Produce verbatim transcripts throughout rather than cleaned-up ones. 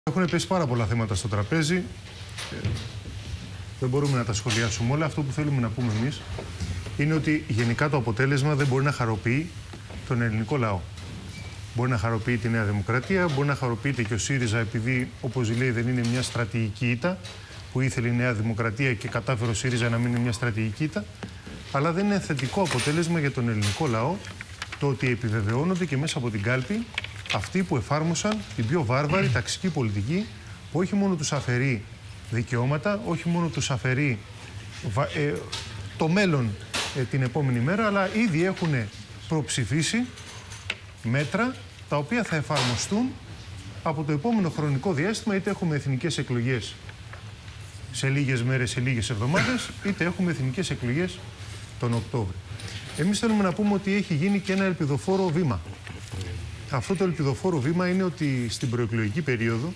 Έχουν πέσει πάρα πολλά θέματα στο τραπέζι. Δεν μπορούμε να τα σχολιάσουμε όλα. Αυτό που θέλουμε να πούμε εμείς είναι ότι γενικά το αποτέλεσμα δεν μπορεί να χαροποιεί τον ελληνικό λαό. Μπορεί να χαροποιεί τη Νέα Δημοκρατία, μπορεί να χαροποιείται και ο ΣΥΡΙΖΑ, επειδή, όπως λέει, δεν είναι μια στρατηγική ήττα που ήθελε η Νέα Δημοκρατία και κατάφερε ο ΣΥΡΙΖΑ να μην είναι μια στρατηγική ήττα. Αλλά δεν είναι θετικό αποτέλεσμα για τον ελληνικό λαό το ότι επιβεβαιώνονται και μέσα από την κάλπη αυτοί που εφάρμοσαν την πιο βάρβαρη ταξική πολιτική, που όχι μόνο τους αφαιρεί δικαιώματα, όχι μόνο τους αφαιρεί ε, το μέλλον ε, την επόμενη μέρα, αλλά ήδη έχουν προψηφίσει μέτρα τα οποία θα εφαρμοστούν από το επόμενο χρονικό διάστημα, είτε έχουμε εθνικές εκλογές σε λίγες μέρες, σε λίγες εβδομάδες, είτε έχουμε εθνικές εκλογές τον Οκτώβριο. Εμείς θέλουμε να πούμε ότι έχει γίνει και ένα ελπιδοφόρο βήμα. Αυτό το ελπιδοφόρο βήμα είναι ότι στην προεκλογική περίοδο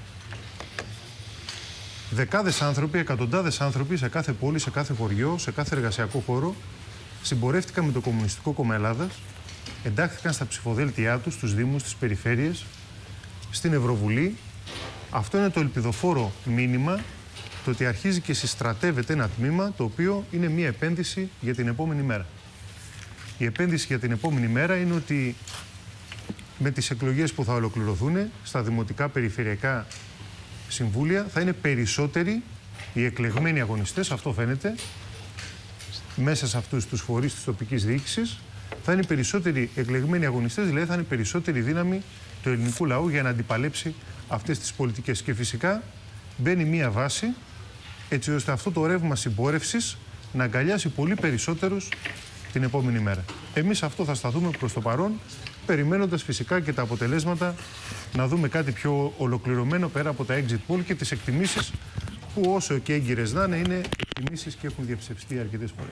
δεκάδες άνθρωποι, εκατοντάδες άνθρωποι σε κάθε πόλη, σε κάθε χωριό, σε κάθε εργασιακό χώρο συμπορεύτηκαν με το Κομμουνιστικό Κόμμα Ελλάδας, εντάχθηκαν στα ψηφοδέλτιά τους, στους δήμους, στις περιφέρειες, στην Ευρωβουλή. Αυτό είναι το ελπιδοφόρο μήνυμα, το ότι αρχίζει και συστρατεύεται ένα τμήμα το οποίο είναι μια επένδυση για την επόμενη μέρα. Η επένδυση για την επόμενη μέρα είναι ότι με τις εκλογές που θα ολοκληρωθούν στα δημοτικά περιφερειακά συμβούλια θα είναι περισσότεροι οι εκλεγμένοι αγωνιστές, αυτό φαίνεται, μέσα σε αυτούς τους φορείς της τοπικής διοίκησης, θα είναι περισσότεροι εκλεγμένοι αγωνιστές, δηλαδή θα είναι περισσότερη δύναμη του ελληνικού λαού για να αντιπαλέψει αυτές τις πολιτικές. Και φυσικά μπαίνει μία βάση έτσι ώστε αυτό το ρεύμα συμπόρευσης να αγκαλιάσει πολύ περισσότερους την επόμενη μέρα. Εμείς αυτό θα σταθούμε προς το παρόν, περιμένοντας φυσικά και τα αποτελέσματα, να δούμε κάτι πιο ολοκληρωμένο πέρα από τα exit poll και τις εκτιμήσεις που όσο και έγκυρες να είναι, εκτιμήσεις και έχουν διαψευστεί αρκετές φορές.